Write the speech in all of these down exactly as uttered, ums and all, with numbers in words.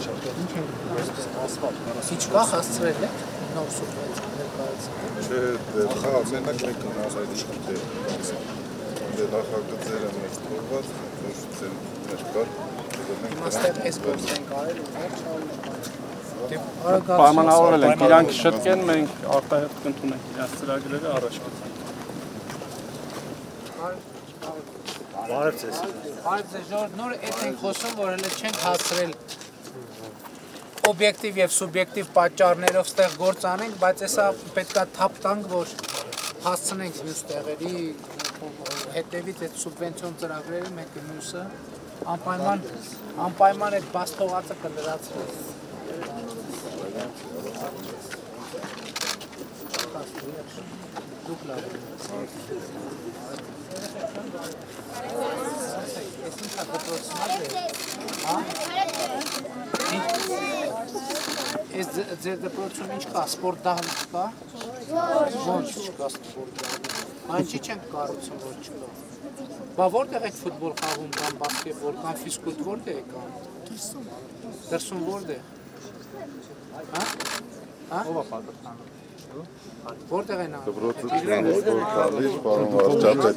Քիչ կա հասցրել եք նոր սուբվենցիաներ կայացնել։ Չէ, խաղ մենակ մենք գնաց այդ իշխանները։ Դե նախագծերը մեր թողված, որ ծեր մեր կար, Հիմա ստեղ էս գործ ենք արել ու վերջ Պայմանավորել ենք, իրանք շտկեն, մենք արտահերթ կընդունենք իրանք ծրագրերը առաջ կցանք։ Բարև ձեզ։ Բարև ձեզ, Ժողովուրդ, նոր էդ ենք խոսում, որ հենց չենք հասցրել օբյեկտիվ եւ սուբյեկտիվ պատճառներով ստեղ գործ անենք, բայց հեսա պետքա թափ տանք, որ հասցնենք մյուս տեղերի հետևից այդ սուբվենցիոն ծրագրերը մեկը մյուսը անպայման անպայման այդ բաց թողածը կլրացվի։ Դուք լավ եք։ Ես ինչ հատկացնալ է։ Հա? Ես ձեր դպրոցում ինչ կա, սպորտ դահլիճ կա։ Ոնց չկա սպորտ դահլիճ։ Այնչի չենք կառուցում, որ չկա։ Բա որտեղ եք ֆուտբոլ խաղում կամ բասկետբոլ կամ ֆիզկուլտ որտեղ եք անում։ Դրսում։ Դրսում որտեղ։ Հա? Հա? Ո՞վ է պատասխանում։ Որտեղ են անում։ Դպրոցը սպորտ դահլիճ, պարոն վարչապետ։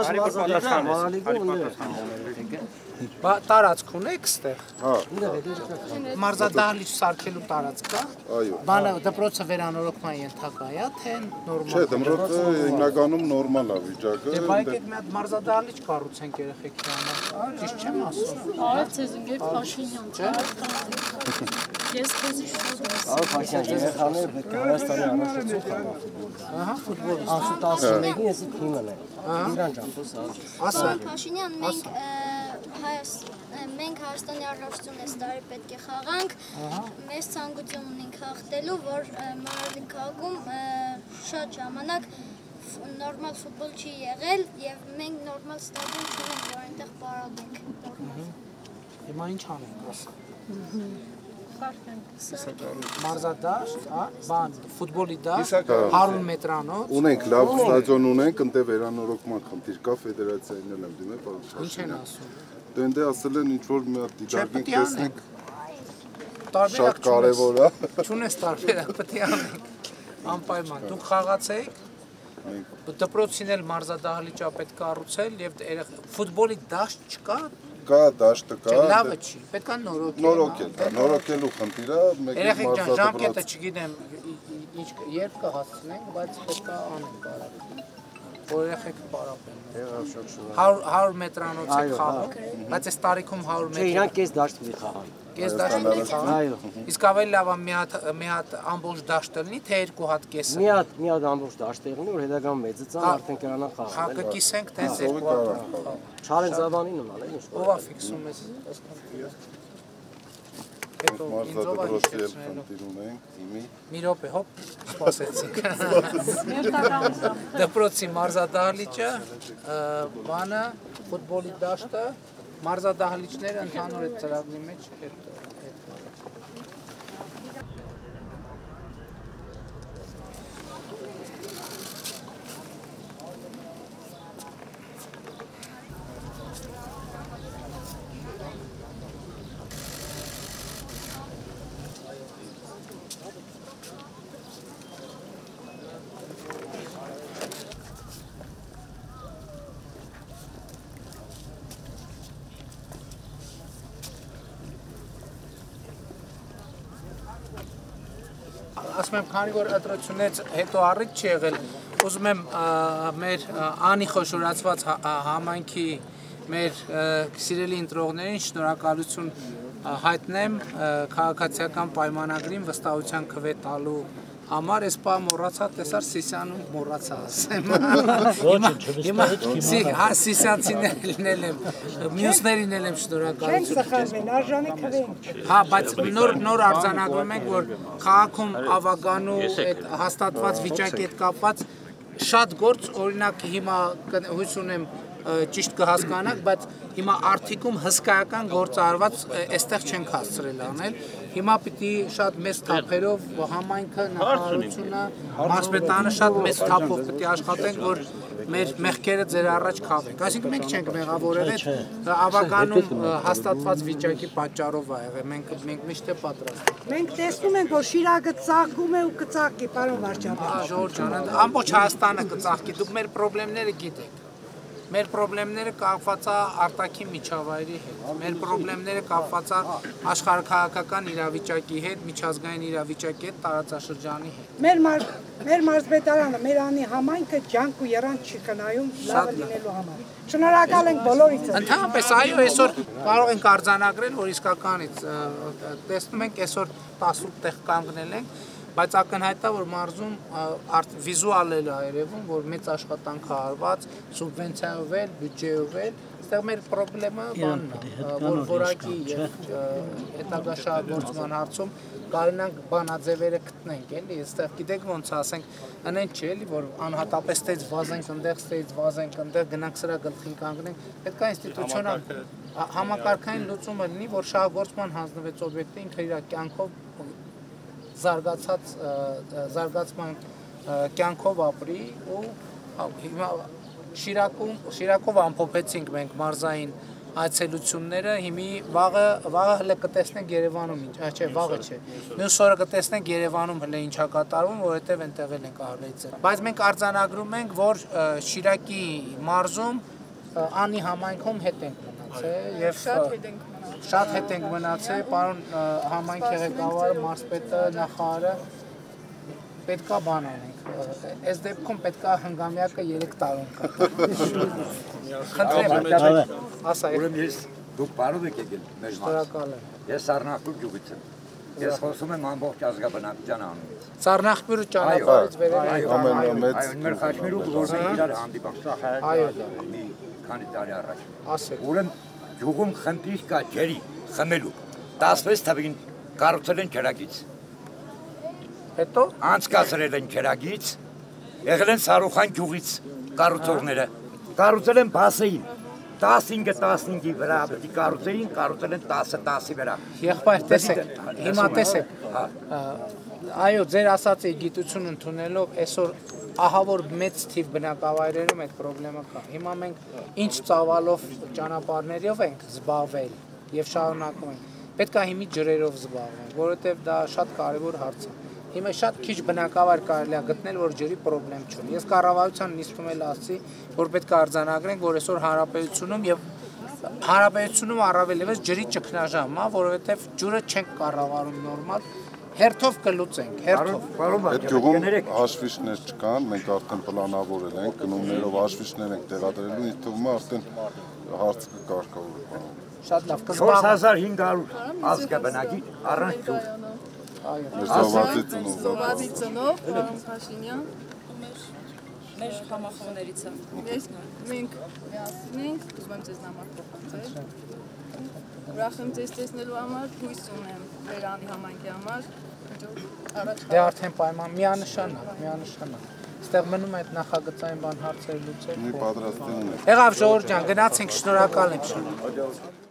Բա տարածք ունեք ստեղ։ Հա։ Մարզադահլիճ սարքելու տարածք կա։ Այո։ Բանը դպրոցը վերանորոգման ենթակա է, թե նորմալ։ Չէ, դպրոցը հիմնականում նորմալ է վիճակը։ Դե բայ եկեք մի հատ մարզադահլիճ կառուցենք երեխեքի համար։ Ճիշտ չեմ ասում։ Արդ ձեզ ընկեր Փաշինյան, չէ՞։ Ես քեզի շուտ եմ։ Ահա Փաշինյան, երեխաները պետք է Հայաստանի առաջնություն խաղան ֆուտբոլ։ Ահա ֆուտբոլ։ Անցու տասնմեկին ես թիմն եմ։ Իրան ջան, ասա։ Փաշինյան, մենք մենք Հայաստանի առաջնությունն այս տարի պետք է խաղանք։ Մեծ ցանկություն ունենք հաղթելու, որ Մարալի քաղաքում շատ ժամանակ նորմալ ֆուտբոլ չի եղել եւ մենք նորմալ ստադիոն չունենք, որ այնտեղ պարապենք։ Հիմա ինչ անենք, ասա։ Մարզադաշտ, հա, բան, ֆուտբոլի դաշտ, հարյուր մետրանոց։ Ունենք լավ ստադիոն ունենք, ընդ վերանորոգման խնդիր կա, ֆեդերացիային էլ եմ դիմել, պարոն։ Ինչ են ասում։ Դե ընդ ասել են ինչ որ մի հատ դիտարկենք, տեսնենք։ Շատ կարևոր է։ Չունես տարբերակ, պետք է անենք։ Անպայման, դուք խաղացեք։ Դպրոցին էլ մարզադահլիճ պետք է կառուցել եւ ֆուտբոլի դաշտ չկա։ Կա դաշտը կա։ Լավը չի, պետք է նորոգել։ Նորոգել, նորոգելու խնդիրը մեկ երեխեք ջան, ժամկետը չգիտեմ ինչ երբ կհասցնենք, բայց պետք է անենք արագ։ Որ երեխեքը պարապեն։ հարյուր մետրանոց է խաղում, բայց այս տարիքում հարյուր մետր։ Չէ, իրանք կես դաշտ մի խաղան։ Կես դաշտ մի խաղան։ Այո։ Իսկ ավելի լավ է մի հատ մի հատ ամբողջ դաշտ լինի, թե երկու հատ կեսը։ Մի հատ մի հատ ամբողջ դաշտ լինի, որ հետագան մեծը ցան արդեն կրանան խաղալ։ Հա կկիսենք թե երկու հատ։ Չարեն Զաբանի նման է, ինչ։ Ո՞վ է ֆիքսում ես այսքան։ Հետո ինձով է հիշեցնելու։ Մի րոպե, հոպ, սպասեցինք։ Դպրոցի մարզադահլիճը, բանը, ֆուտբոլի դաշտը, մարզադահլիճները ընդհանուր այդ ծրագրի մեջ հետ։ Ասում եմ, քանի որ ընտրությունից հետո առիթ չի եղել, ուզում եմ մեր անի խոշորացված համայնքի մեր սիրելի ընտրողներին շնորհակալություն հայտնեմ քաղաքացիական պայմանագրին վստահության քվե տալու համար, ես պա մոռացա, տեսար Սիսյանում մոռացա ասեմ։ Հա, Սիսյանցիներին էլ եմ, մյուսներին էլ եմ շնորհակալություն։ Հա, բայց նոր արձանագրում ենք, որ քաղաքում ավագանու հաստատված վիճակի հետ կապված շատ գործ, օրինակ հիմա հույս ունեմ ճիշտ կհասկանաք, բայց Հիմա արդիկում հսկայական գործ արված այստեղ չենք հասցրել անել։ Հիմա պիտի շատ մեծ թափերով համայնքը, նախարարությունը, մարզպետարանը շատ մեծ թափով պիտի աշխատենք, որ մեր մեղքերը ձեր առաջ քավենք։ Այսինքն մենք չենք մեղավորել, այդ ավականում հաստատված վիճակի պատճառով ա եղել։ Մենք մենք միշտ է պատրաստ ենք։ Մենք տեսնում ենք, որ Շիրակը ծաղկում է ու կծաղկի, պարոն վարչապետ։ Ժորժ ջան, ամբողջ Հայաստանը կծաղկի, դուք մեր խնդիրները գիտեք։ Մեր խնդիրները կապված է արտաքին միջավայրի հետ։ Մեր խնդիրները կապված է աշխարհաքաղաքական իրավիճակի հետ, միջազգային իրավիճակի հետ, տարածաշրջանի հետ։ Մեր մեր մարզպետարանը, մեր անի համայնքը ջանք ու երանց չի կնայում լավը լինելու համար։ Շնորհակալ ենք բոլորիցս։ Ընդհանրապես այո, այսօր կարող ենք արձանագրել, որ իսկականից տեսնում ենք այսօր տասը տեղ կանգնել ենք, բայց ակնհայտ է, որ մարզում վիզուալել է երևում, որ մեծ աշխատանք է արված, սուբվենցիայով էլ, բյուջեով էլ, այստեղ մեր խնդրեմը բանն է, որ որակի եւ հետագա շահագործման հարցում կարենանք բանաձևերը գտնենք, էլի, այստեղ գիտեք ոնց ասենք, անեն չէ, էլի, որ անհատապես ստեյց վազենք, ընդեղ ստեյց վազենք, ընդեղ գնանք սրա գլխին կանգնենք, պետք է ինստիտուցիոնալ համակարգային լուծումը լինի, որ շահագործման հանձնվեց օբյեկտը ինքը իր կյանքով զարգացած զարգացման կյանքով ապրի ու հիմա Շիրակում Շիրակով ամփոփեցինք մենք մարզային այցելությունները հիմի վաղը վաղը հələ կտեսնենք Երևանում ինչ, չէ, վաղը չէ։ Մյուս օրը կտեսնենք Երևանում հələ ինչա կատարվում, որովհետև այնտեղ էլ ենք ահռեցել։ Բայց մենք արձանագրում ենք, որ Շիրակի մարզում անի համայնքում հետ ենք մնացել եւ շատ հետ ենք մնացել, պարոն համայնքի ղեկավարը, մարզպետը, նախարարը պետքա բան անենք։ Այս դեպքում պետքա հնգամյակը երեք տարում կատարվի։ Խնդրեմ, ասա։ Ուրեմն ես դուք բարով եք եկել մեր Շնորհակալ եմ։ Ես Սառնախբյուր գյուղից եմ։ Ես խոսում եմ ամբողջ ազգաբնակության անունից։ Սառնախբյուրը ճանապարհից վերել է։ Այո, մեր Խաչմերուկ որ մենք իրար հանդիպանք։ Այո, մի քանի տարի առաջ։ ասեք։ Ուրեմն գյուղում խնդիր կա ջերի խմելու։ տասնվեց թվին կառուցել են ջրագիծ։ Հետո Անցկացրել են ջրագիծ, եղել են Սարուխան գյուղից կառուցողները։ Կառուցել են բասեին։ տասնինը տասնինի վրա պետք է կառուցեին, կառուցել են տասը տասի վրա։ Եղբայր, տեսեք, հիմա տեսեք։ Այո, ձեր ասածի գիտություն ընդունելով այսօր ահա որ մեծ թիվ բնակավայրերում այդ խնդրեմը կա։ Հիմա մենք ինչ ծավալով ճանապարհներով ենք զբաղվել եւ շարունակում ենք։ Պետք է հիմի ջրերով զբաղվենք, որովհետեւ դա շատ կարեւոր հարց է։ Հիմա շատ քիչ բնակավայր կարելի է գտնել, որ ջրի խնդրեմ չունի։ Ես կառավարության նիստում էլ ասացի, որ պետք է արձանագրենք, որ այսօր հանրապետությունում եւ հանրապետությունում առավել եւս ջրի ճգնաժամ է, որովհետեւ ջուրը չենք կառավարում նորմալ, հերթով կլուծենք, հերթով։ Այդ գյուղում հաշվիչներ չկան, մենք արդեն պլանավորել ենք, գնումներով հաշվիչներ ենք տեղադրելու, ինձ թվում է արդեն հարցը կկարգավորվի։ Շատ լավ, չորս հազար հինգ հարյուր ազգաբնակի առանց ջուր։ Զովադի ծնով։ Զովադի ծնով, պարոն Փաշինյան, մեր համախոհներից եմ։ Մենք միասին ենք, ուզում եմ ձեզ նամակ փոխանցել։ Ուրախ եմ ձեզ տեսնելու համար, հույս ունեմ Վերանի համայնքի համար։ Դե արդեն պայման միանշանակ, միանշանակ։ Այստեղ մնում է այդ նախագծային բան հարցեր լուծել։ Մի պատրաստ ենք։ Եղավ Ժողովուրդ ջան, գնացինք, շնորհակալ եմ շատ։